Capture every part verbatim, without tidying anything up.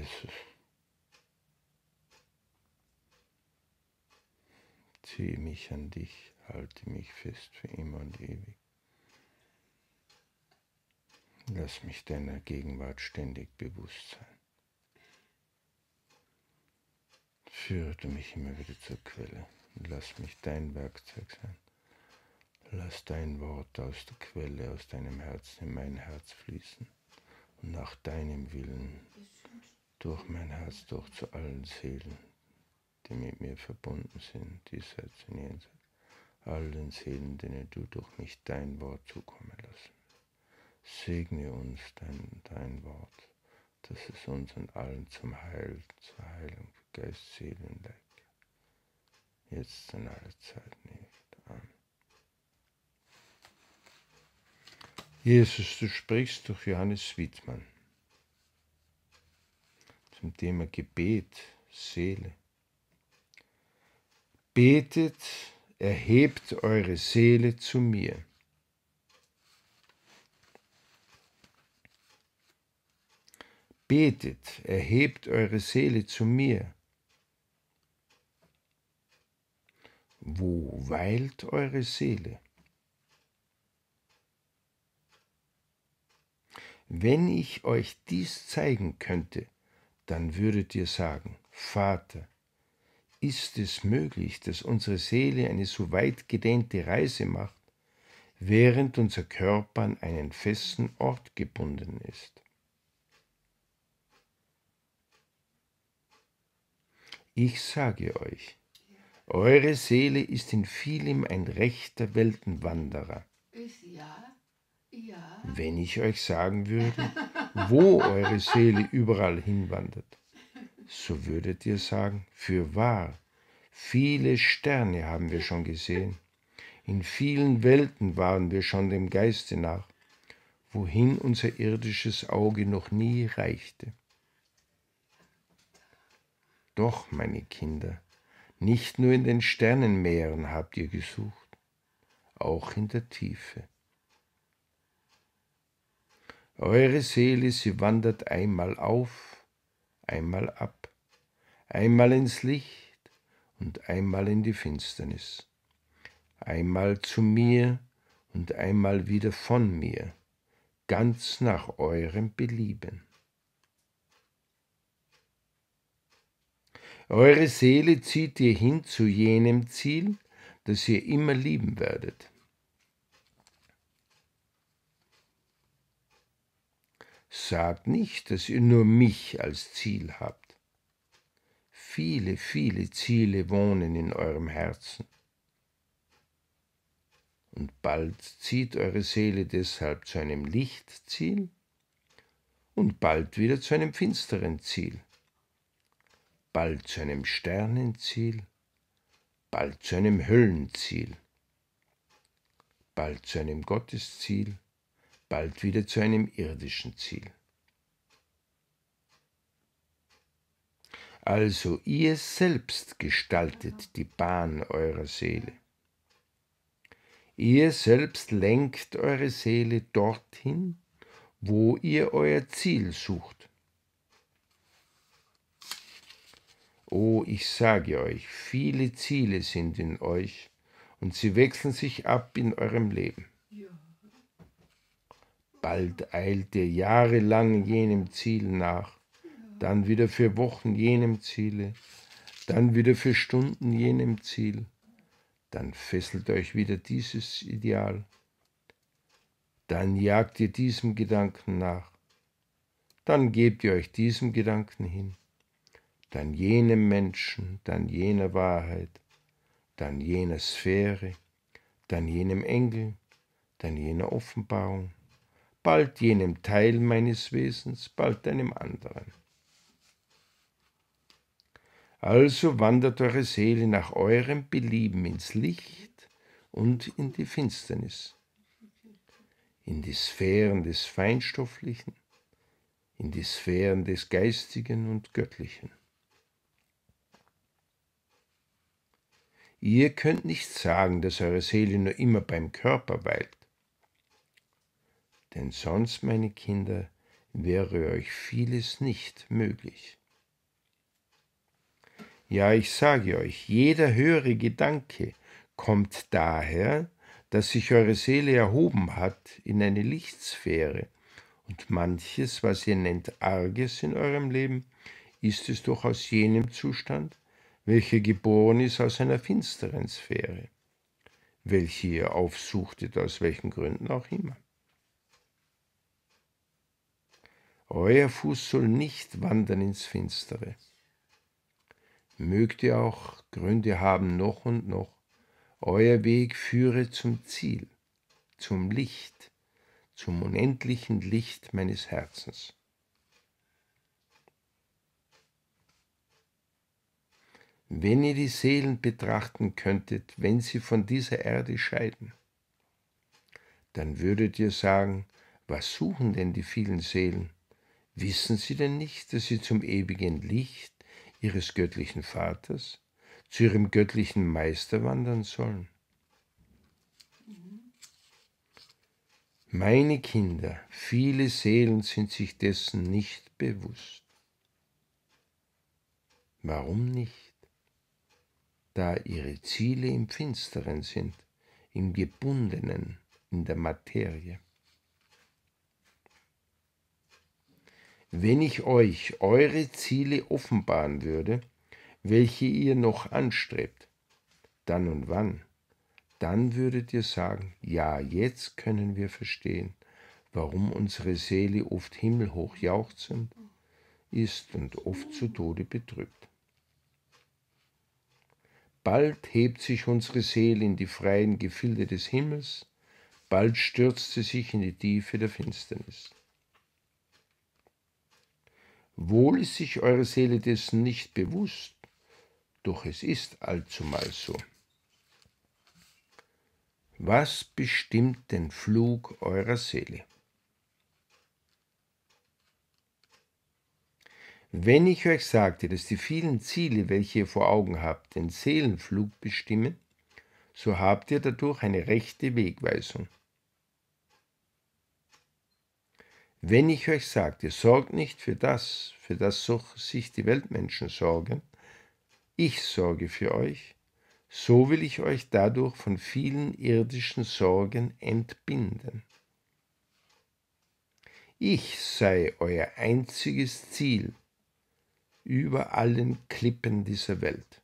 Jesus, ziehe mich an dich, halte mich fest für immer und ewig. Lass mich deiner Gegenwart ständig bewusst sein. Führe du mich immer wieder zur Quelle und lass mich dein Werkzeug sein. Lass dein Wort aus der Quelle, aus deinem Herzen in mein Herz fließen und nach deinem Willen durch mein Herz durch zu allen Seelen, die mit mir verbunden sind, diesseits und jenseits, allen Seelen, denen du durch mich dein Wort zukommen lassen. Segne uns dein, dein Wort, dass es uns und allen zum Heil, zur Heilung für Geist, Seele und Leib, jetzt und alle Zeit nicht. Amen. Jesus, du sprichst durch Johannes Wittmann zum Thema Gebet, Seele. Betet, erhebt eure Seele zu mir. Betet, erhebt eure Seele zu mir. Wo weilt eure Seele? Wenn ich euch dies zeigen könnte, dann würdet ihr sagen, Vater, ist es möglich, dass unsere Seele eine so weit gedehnte Reise macht, während unser Körper an einen festen Ort gebunden ist? Ich sage euch, eure Seele ist in vielem ein rechter Weltenwanderer. Ja, ja. Wenn ich euch sagen würde, wo eure Seele überall hinwandert, so würdet ihr sagen, fürwahr, viele Sterne haben wir schon gesehen, in vielen Welten waren wir schon dem Geiste nach, wohin unser irdisches Auge noch nie reichte. Doch, meine Kinder, nicht nur in den Sternenmeeren habt ihr gesucht, auch in der Tiefe. Eure Seele, sie wandert einmal auf, einmal ab, einmal ins Licht und einmal in die Finsternis, einmal zu mir und einmal wieder von mir, ganz nach eurem Belieben. Eure Seele zieht ihr hin zu jenem Ziel, das ihr immer lieben werdet. Sagt nicht, dass ihr nur mich als Ziel habt. Viele, viele Ziele wohnen in eurem Herzen. Und bald zieht eure Seele deshalb zu einem Lichtziel und bald wieder zu einem finsteren Ziel. Bald zu einem Sternenziel, bald zu einem Höllenziel, bald zu einem Gottesziel, bald wieder zu einem irdischen Ziel. Also ihr selbst gestaltet die Bahn eurer Seele. Ihr selbst lenkt eure Seele dorthin, wo ihr euer Ziel sucht. Oh, ich sage euch, viele Ziele sind in euch und sie wechseln sich ab in eurem Leben. Bald eilt ihr jahrelang jenem Ziel nach, dann wieder für Wochen jenem Ziele, dann wieder für Stunden jenem Ziel, dann fesselt euch wieder dieses Ideal, dann jagt ihr diesem Gedanken nach, dann gebt ihr euch diesem Gedanken hin, dann jenem Menschen, dann jener Wahrheit, dann jener Sphäre, dann jenem Engel, dann jener Offenbarung, bald jenem Teil meines Wesens, bald einem anderen. Also wandert eure Seele nach eurem Belieben ins Licht und in die Finsternis, in die Sphären des Feinstofflichen, in die Sphären des Geistigen und Göttlichen. Ihr könnt nicht sagen, dass eure Seele nur immer beim Körper weilt. Denn sonst, meine Kinder, wäre euch vieles nicht möglich. Ja, ich sage euch, jeder höhere Gedanke kommt daher, dass sich eure Seele erhoben hat in eine Lichtsphäre, und manches, was ihr nennt Arges in eurem Leben, ist es doch aus jenem Zustand, welcher geboren ist aus einer finsteren Sphäre, welche ihr aufsuchtet, aus welchen Gründen auch immer. Euer Fuß soll nicht wandern ins Finstere. Mögt ihr auch Gründe haben noch und noch, euer Weg führe zum Ziel, zum Licht, zum unendlichen Licht meines Herzens. Wenn ihr die Seelen betrachten könntet, wenn sie von dieser Erde scheiden, dann würdet ihr sagen, was suchen denn die vielen Seelen? Wissen sie denn nicht, dass sie zum ewigen Licht ihres göttlichen Vaters, zu ihrem göttlichen Meister wandern sollen? Meine Kinder, viele Seelen sind sich dessen nicht bewusst. Warum nicht? Da ihre Ziele im Finsteren sind, im Gebundenen, in der Materie. Wenn ich euch eure Ziele offenbaren würde, welche ihr noch anstrebt, dann und wann, dann würdet ihr sagen, ja, jetzt können wir verstehen, warum unsere Seele oft himmelhoch jauchzend ist und oft zu Tode betrübt. Bald hebt sich unsere Seele in die freien Gefilde des Himmels, bald stürzt sie sich in die Tiefe der Finsternis. Wohl ist sich eure Seele dessen nicht bewusst, doch es ist allzumal so. Was bestimmt den Flug eurer Seele? Wenn ich euch sagte, dass die vielen Ziele, welche ihr vor Augen habt, den Seelenflug bestimmen, so habt ihr dadurch eine rechte Wegweisung. Wenn ich euch sagte, sorgt nicht für das, für das sich die Weltmenschen sorgen, ich sorge für euch, so will ich euch dadurch von vielen irdischen Sorgen entbinden. Ich sei euer einziges Ziel über allen Klippen dieser Welt.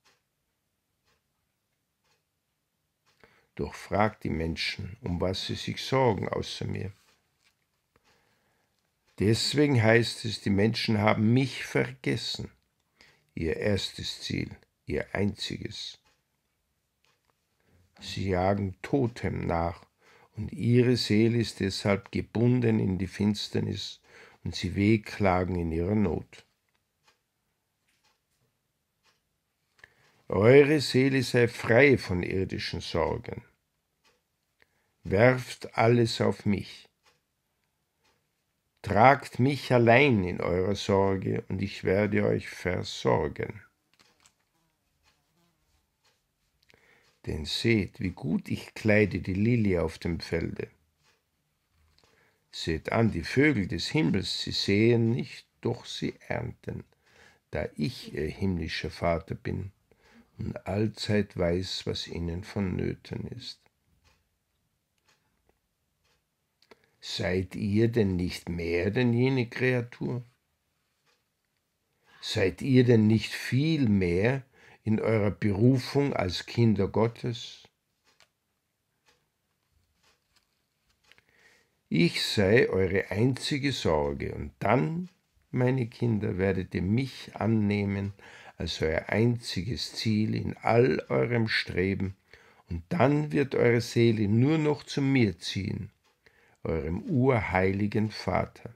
Doch fragt die Menschen, um was sie sich sorgen außer mir. Deswegen heißt es, die Menschen haben mich vergessen, ihr erstes Ziel, ihr einziges. Sie jagen Totem nach, und ihre Seele ist deshalb gebunden in die Finsternis, und sie wehklagen in ihrer Not. Eure Seele sei frei von irdischen Sorgen. Werft alles auf mich. Tragt mich allein in eurer Sorge, und ich werde euch versorgen. Denn seht, wie gut ich kleide die Lilie auf dem Felde. Seht an die Vögel des Himmels, sie säen nicht, doch sie ernten, da ich ihr himmlischer Vater bin und allzeit weiß, was ihnen vonnöten ist. Seid ihr denn nicht mehr denn jene Kreatur? Seid ihr denn nicht viel mehr in eurer Berufung als Kinder Gottes? Ich sei eure einzige Sorge, und dann, meine Kinder, werdet ihr mich annehmen als euer einziges Ziel in all eurem Streben, und dann wird eure Seele nur noch zu mir ziehen, eurem urheiligen Vater.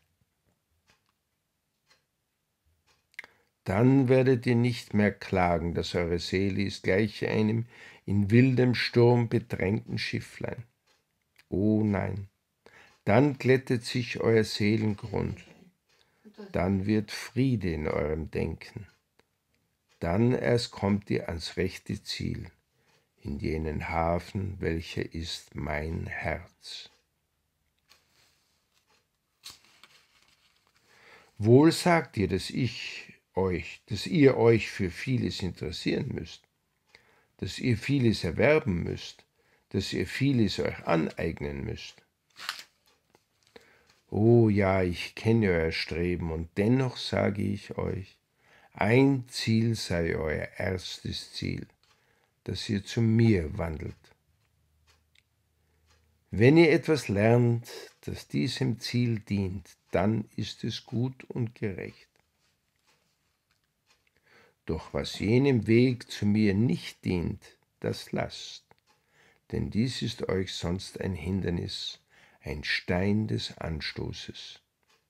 Dann werdet ihr nicht mehr klagen, dass eure Seele ist gleich einem in wildem Sturm bedrängten Schifflein. Oh nein, dann glättet sich euer Seelengrund, dann wird Friede in eurem Denken. Dann erst kommt ihr ans rechte Ziel, in jenen Hafen, welcher ist mein Herz. Wohl sagt ihr, dass ich euch, dass ihr euch für vieles interessieren müsst, dass ihr vieles erwerben müsst, dass ihr vieles euch aneignen müsst. Oh ja, ich kenne euer Streben, und dennoch sage ich euch, ein Ziel sei euer erstes Ziel, dass ihr zu mir wandelt. Wenn ihr etwas lernt, das diesem Ziel dient, dann ist es gut und gerecht. Doch was jenem Weg zu mir nicht dient, das lasst, denn dies ist euch sonst ein Hindernis, ein Stein des Anstoßes.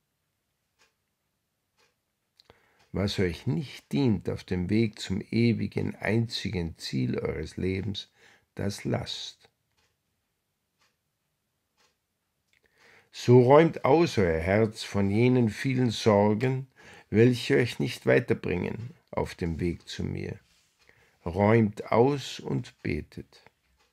Was euch nicht dient auf dem Weg zum ewigen, einzigen Ziel eures Lebens, das lasst. So räumt aus euer Herz von jenen vielen Sorgen, welche euch nicht weiterbringen auf dem Weg zu mir. Räumt aus und betet.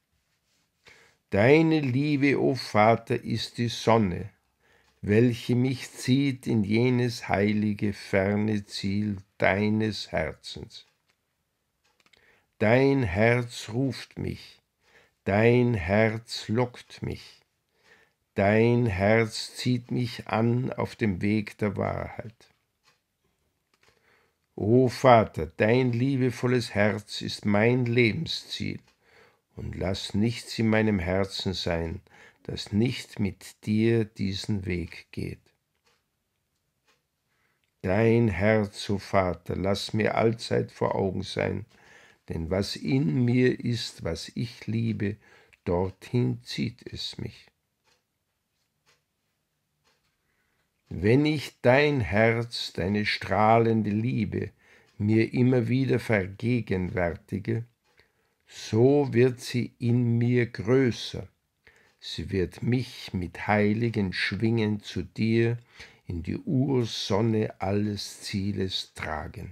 Deine Liebe, o Vater, ist die Sonne, welche mich zieht in jenes heilige, ferne Ziel deines Herzens. Dein Herz ruft mich, dein Herz lockt mich, dein Herz zieht mich an auf dem Weg der Wahrheit. O Vater, dein liebevolles Herz ist mein Lebensziel, und lass nichts in meinem Herzen sein, das nicht mit dir diesen Weg geht. Dein Herz, o Vater, lass mir allzeit vor Augen sein, denn was in mir ist, was ich liebe, dorthin zieht es mich. Wenn ich dein Herz, deine strahlende Liebe mir immer wieder vergegenwärtige, so wird sie in mir größer, sie wird mich mit heiligen Schwingen zu dir in die Ursonne alles Zieles tragen.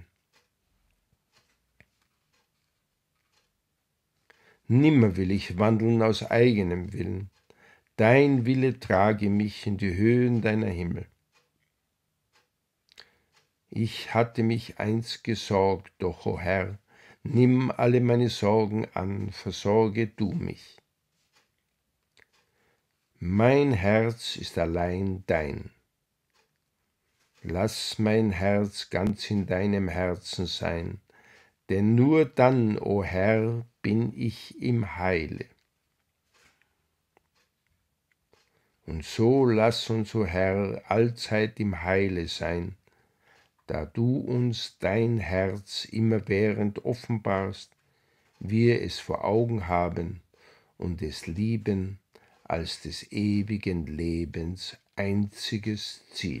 Nimmer will ich wandeln aus eigenem Willen, dein Wille trage mich in die Höhen deiner Himmel. Ich hatte mich einst gesorgt, doch, o Herr, nimm alle meine Sorgen an, versorge du mich. Mein Herz ist allein dein. Lass mein Herz ganz in deinem Herzen sein, denn nur dann, o Herr, bin ich im Heile. Und so lass uns, o Herr, allzeit im Heile sein, da du uns dein Herz immerwährend offenbarst, wir es vor Augen haben und es lieben als des ewigen Lebens einziges Ziel.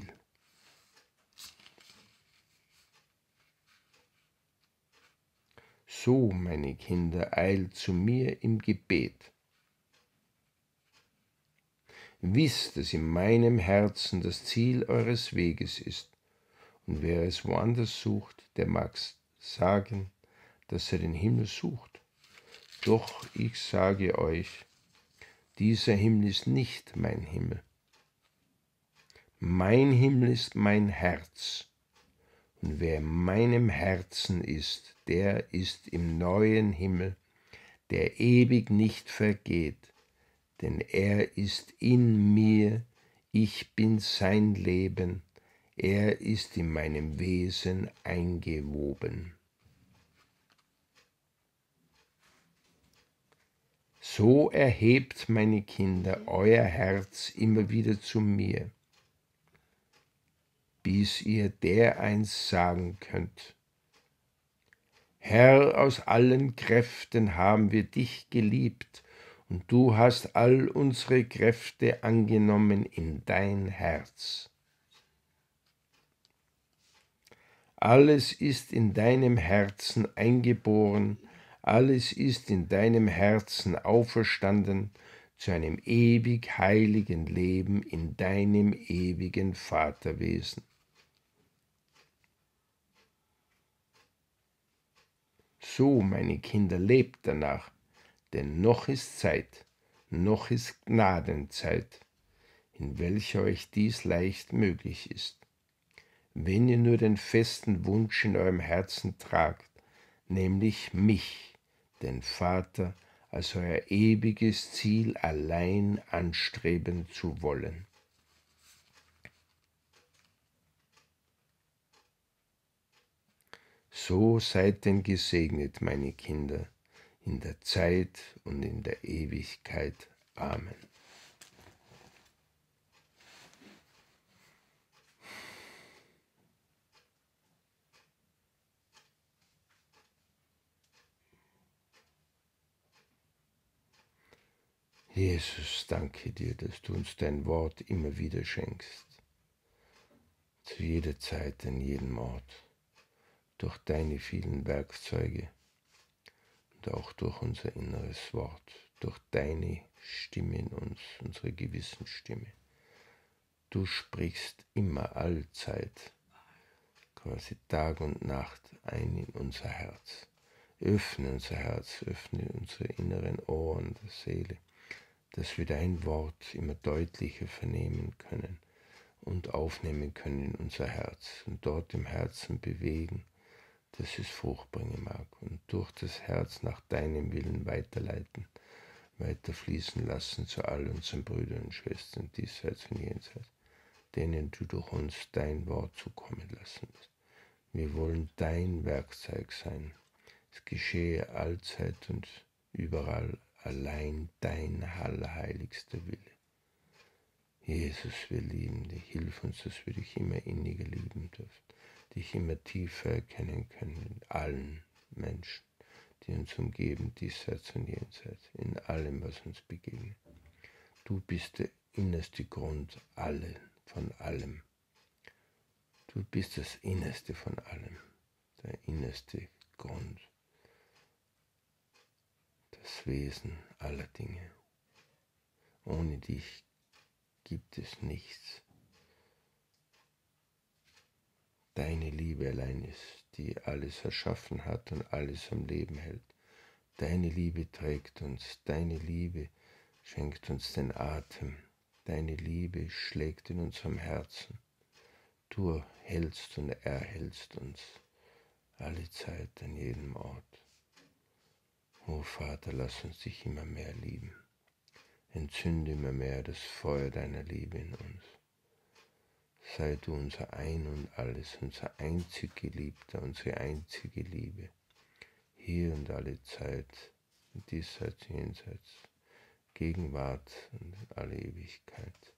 So, meine Kinder, eilt zu mir im Gebet. Wisst, dass in meinem Herzen das Ziel eures Weges ist, und wer es woanders sucht, der mag sagen, dass er den Himmel sucht. Doch ich sage euch, dieser Himmel ist nicht mein Himmel. Mein Himmel ist mein Herz, und wer in meinem Herzen ist, der ist im neuen Himmel, der ewig nicht vergeht, denn er ist in mir, ich bin sein Leben, er ist in meinem Wesen eingewoben. So erhebt, meine Kinder, euer Herz immer wieder zu mir, bis ihr dereinst sagen könnt: Herr, aus allen Kräften haben wir dich geliebt, und du hast all unsere Kräfte angenommen in dein Herz. Alles ist in deinem Herzen eingeboren, alles ist in deinem Herzen auferstanden zu einem ewig heiligen Leben in deinem ewigen Vaterwesen. So, meine Kinder, lebt danach, denn noch ist Zeit, noch ist Gnadenzeit, in welcher euch dies leicht möglich ist. wenn ihr nur den festen Wunsch in eurem Herzen tragt, nämlich mich, den Vater, als euer ewiges Ziel allein anstreben zu wollen. So seid denn gesegnet, meine Kinder, in der Zeit und in der Ewigkeit. Amen. Jesus, danke dir, dass du uns dein Wort immer wieder schenkst, zu jeder Zeit, an jedem Ort, durch deine vielen Werkzeuge und auch durch unser inneres Wort, durch deine Stimme in uns, unsere Gewissensstimme. Du sprichst immer allzeit, quasi Tag und Nacht, ein in unser Herz. Öffne unser Herz, öffne unsere inneren Ohren der Seele, dass wir dein Wort immer deutlicher vernehmen können und aufnehmen können in unser Herz und dort im Herzen bewegen, dass es Frucht bringen mag und durch das Herz nach deinem Willen weiterleiten, weiter fließen lassen zu all unseren Brüdern und Schwestern diesseits und jenseits, denen du durch uns dein Wort zukommen lassen wirst. Wir wollen dein Werkzeug sein. Es geschehe allzeit und überall allein dein allerheiligster Wille. Jesus, wir lieben dich. Hilf uns, dass wir dich immer inniger lieben dürfen, dich immer tiefer erkennen können in allen Menschen, die uns umgeben, diesseits und jenseits, in allem, was uns begegnet. Du bist der innerste Grund allen, von allem. Du bist das Innerste von allem, der innerste Grund, das Wesen aller Dinge. Ohne dich gibt es nichts. Deine Liebe allein ist, die alles erschaffen hat und alles am Leben hält. Deine Liebe trägt uns, deine Liebe schenkt uns den Atem, deine Liebe schlägt in unserem Herzen. Du hältst und erhältst uns alle Zeit an jedem Ort. O Vater, lass uns dich immer mehr lieben. Entzünde immer mehr das Feuer deiner Liebe in uns. Sei du unser Ein und Alles, unser einzig Geliebter, unsere einzige Liebe, hier und alle Zeit, diesseits, jenseits, Gegenwart und alle Ewigkeit.